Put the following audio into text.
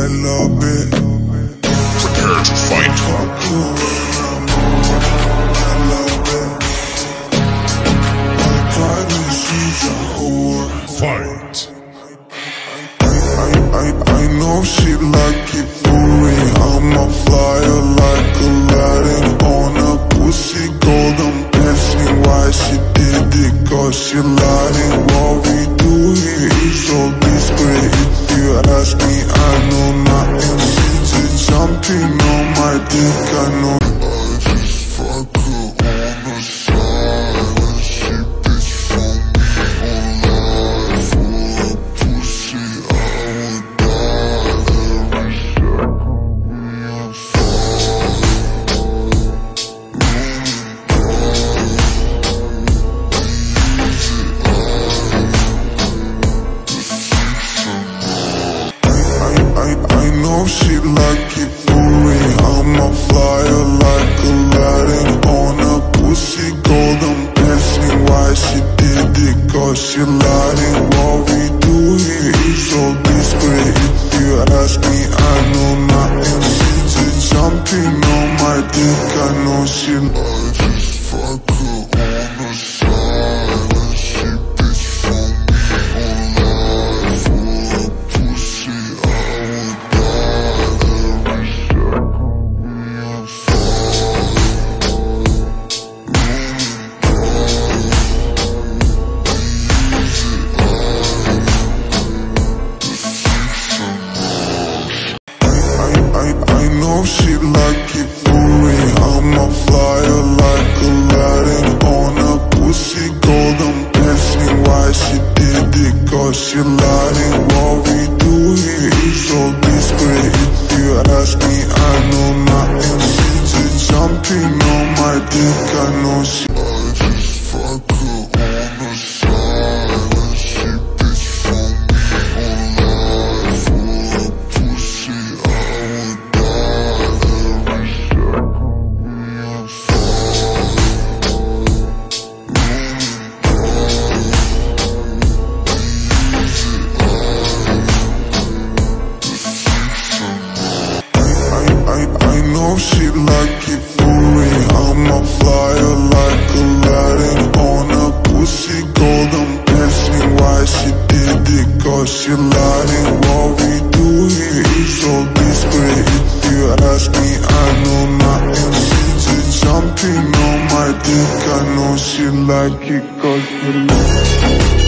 I love it. Prepare to fight. I love it. My private she's a whore. Fight. I know she like it for me. I'm a flyer like Aladdin on a pussy golden passing. Why she did it? Cause she lying. What we do here is so discreet. If you ask me, I know nothing. She just jumping on my dick. I know I just fuck her on the side and she bitch for me online for a pussy. I know she like it for me. I'm a flyer like Aladdin on a pussy golden passing. Why she did it? Cause she lying. What we do here is so discreet. If you ask me, I know nothing. She just jumping on my dick. I know she I just fuck her on the side and she bitch for me online for a pussy. I know she like it for me. I'm a flyer like Aladdin on a pussy golden passing. Why she did it? Cause she lying. What we do here is so discreet. If you ask me, I know nothing. She just jumping on my dick. I know she I just fuck her on the side and she bitch for me online for a pussy. I know she like it for me. I'm a flyer like Aladdin on a pussy golden passing. Why she did it? Cause she lying. What we do here is so discreet. If you ask me, I know nothing. She just jumping on my dick. I know she like it cause she